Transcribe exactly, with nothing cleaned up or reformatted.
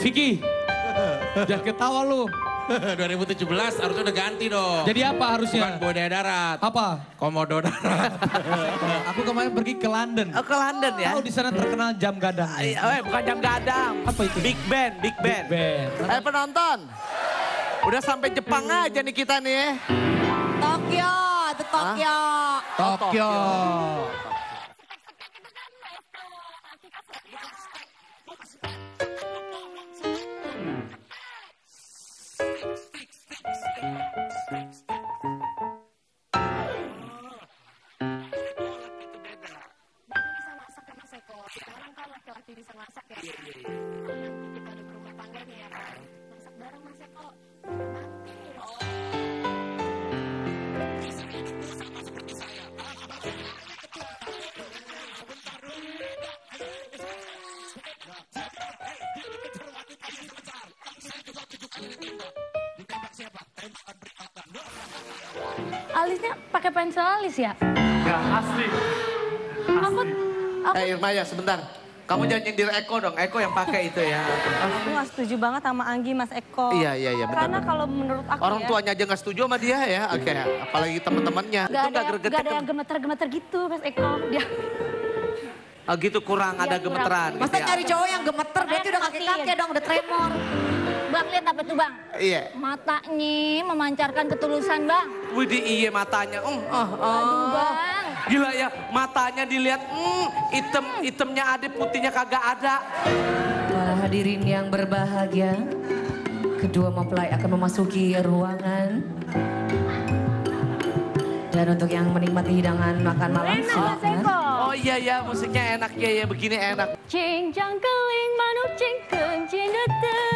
Vicky, jangan ketawa lu. dua ribu tujuh belas harusnya udah ganti dong. Jadi apa Bukan harusnya? budaya darat. Apa? Komodo darat. Aku kemarin pergi ke London. Oh, ke London ya? Tahu di sana terkenal jam gadang. Ay, eh, bukan jam gadang. Apa itu? Big Band, Big Band. Band. Eh penonton, udah sampai Jepang aja nih kita nih ya. Tokyo, itu Tokyo. Tokyo. Sekarang kan laki-laki bisa masak ya. Kita di rumah tangganya ya kan. Masak bareng Mas Eko. Nanti. Alisnya pakai pensel alis ya? Enggak, asli. Aku, aku Eh Irma ya sebentar, kamu jangan nyindir Eko dong, Eko yang pakai itu ya. Aku gak setuju banget sama Anggi, Mas Eko. Iya, iya, iya, benar, Karena benar. kalau menurut aku Orang ya, tuanya aja gak setuju sama dia ya, oke. Apalagi teman-temannya, gak itu ada, gak gregetek. gak ada yang gemeter-gemeter gitu Mas Eko. Dia Oh gitu kurang, Iya, ada kurang. gemeteran gitu masa ya. cari cowok yang gemeter, berarti udah kakek-kakek dong, udah tremor. Bang lihat apa tuh Bang? Iya. Matanya memancarkan ketulusan Bang. Widih iya matanya, um, oh, oh. Aduh Bang. Gila ya, matanya dilihat, hmm, item, itemnya ada, putihnya kagak ada. Para hadirin yang berbahagia, kedua mempelai akan memasuki ruangan. Dan untuk yang menikmati hidangan makan malam, Enak Mas silakan. Eko. Oh iya ya, musiknya enak ya, ya begini enak. Cincang keling manuk cingkeng cindete.